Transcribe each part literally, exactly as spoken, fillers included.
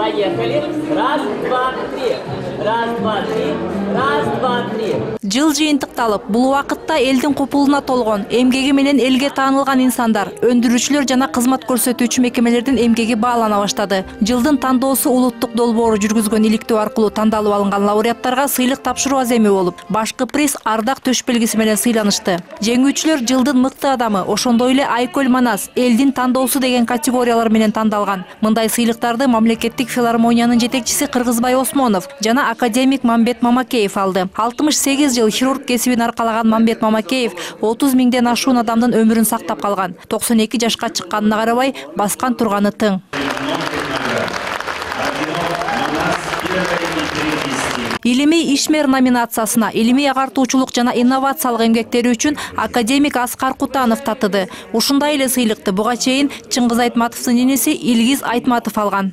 Поехали. Раз, два, три. Раз, два, три. Раз, два, три. Жыл жыйынтыкталып, бул убакытта элдин купулуна толгон, эмгеги менен элге таанылган инсандар, өндүрүүчүлөр жана кызмат көрсөтүүчү мекемелердин эмгеги баалана баштады. Жылдын тандоосу улуттук долбоору жүргүзгөн иликтөө аркылуу тандалып алынган лауреаттарга сыйлык тапшыруу аземи болуп, башкы приз ардак төш белгиси менен сыйланышты. Жеңүүчүлөр жылдын мыкты адамы, ошондой эле Айкөл Манас, элдин тандоосу деген категориялар менен тандалган. Мындай сыйлыктарды мамлекеттик филармониянын жетекчиси Кыргызбай Осмонов жана академик Мамбет Мамакеев алды. алтымыш сегиз жыл хирург кесибин аркалаган Мамбет Мамакеев отуз миңден ашуун адамдын өмүрүн сактап калган. токсон эки жашка чыкканына карабай, баскан турганы тың. Илимий ишмер номинациясына илимий агартуучулук жана инновациялык эмгектери үчүн академик Аскар Кутанов татыды. Ушундай эле сыйлыкты буга чейин Чыңгыз Айтматовдун иниси Илгиз Айтматов алган.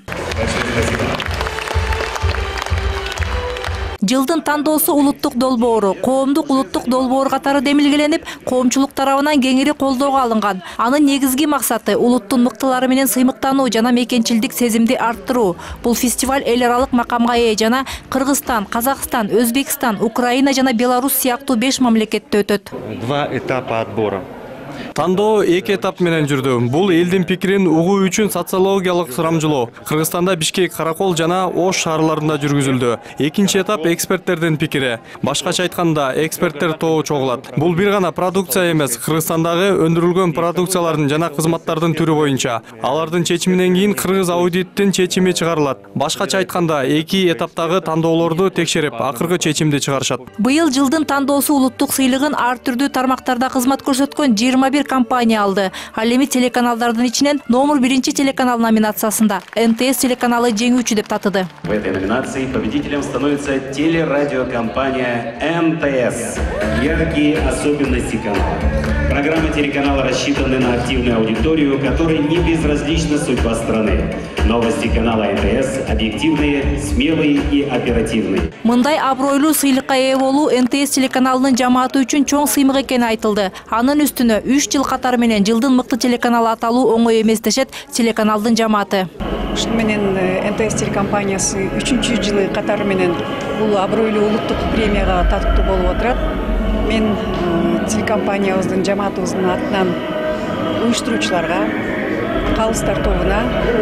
Жылдын тандоосу улуттук долбоору, коомдук улуттук долбоор катары демилгеленип, коомчулук тарабынан кеңири колдоого алынган. Анын негизги максаты улуттун мыктылары менен сыймыктануу жана мекенчилдик сезимди арттыруу. Бул фестиваль эл аралык макамга ээ жана Кыргызстан, Казакстан, Өзбекстан, Украина жана Беларусь сыяктуу беш мамлекетте өтөт. Два этапа отбора. Тандоо эки этап менен жүрдү. Бул элдин пикирин угуу үчүн социологиялык сурамжылоо. Кыргызстанда Бишкек, Каракол жана Ош шаарларында жүргүзүлдү. Экинчи этап эксперттердин пикири. Башкача айтканда, эксперттер тобу чогулат. Бул бир гана продукция эмес, Кыргызстандагы өндүрүлгөн продукциялардын жана кызматтардын түрү боюнча. Алардын чечиминен кийин Кыргыз аудиттин чечими чыгарылат. Башкача айтканда, эки этаптагы тандоолорду текшерип, акыркы чечимди чыгарышат. Быйыл жылдын тандоосу улуттук сыйлыгын ар түрдүү тармактарда кызмат көрсөткөн жыйырма бир компания алды. Ал эми телеканалдардын ичинен номер биринчи телеканал номинациясында эн тэ эс телеканалы жеңүүчү деп татыды. В этой номинации победителем становится телерадиокомпания эн тэ эс. Яркие особенности канала. Программы телеканала рассчитаны на активную аудиторию, которой не безразлична судьба страны. Новости канала эн тэ эс объективные, смелые и оперативные. Мындай абройлуу сыйлыкка ээ болуу эн тэ эс телеканалынын жамааты үчүн чоң сыймык экени айтылды. Анын үстүнө үч жыл катары менен жылдын мыкты телеканалы аталуу оңой эмес дешет телеканалдын жамааты. Ушун менен эн тэ эс телекомпаниясы үчүнчү жылы катары менен бул абройлуу улуттук премияга татыктуу болуп отурат. Мен телекомпаниябыздын жамаатыбыздын атынан уюштуруучуларга, калыстар тобуна,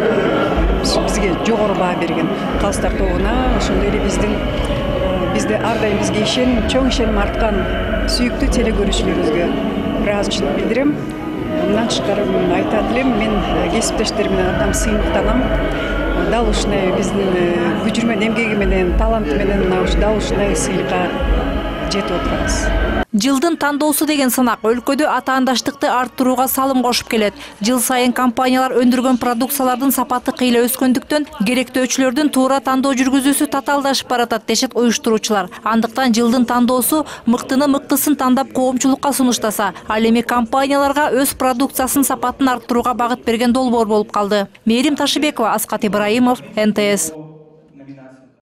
бизге жогору баа берген калыстар тобуна, ошондой эле биздин бизде ар дайым бизге ишеним, чоң ишеним арткан сүйүктүү телекөрүүчүлөрүбүзгө ыраазычылык билдирем. Мындан тышкары айтат элем, мен кесиптештерим менен абдан сыймыктанам. Дал ушундай биздин күчүрмөн эмгеги менен, таланты менен дал ушундай сыйлыкка жетип отурабыз. Жылдын тандоосу деген сынак өлкөдө атаандаштыкты арттырууга салым кошуп келет. Жыл сайын компаниялар өндүргөн продукциялардын сапаты кыйла өскөндүктөн керектөөчүлөрдүн туура тандоо жүргүзүүсү татаалдашып баратат дешет уюштуруучулар. Андыктан жылдын тандоосу мыктыны мыктысын тандап коомчулукка сунуштаса, ал эми компанияларга өз продукциясынын сапатын арттырууга багыт берген долбоор болуп калды. Мээрим Ташыбекова, Аскат Ибраимов, эн тэ эс.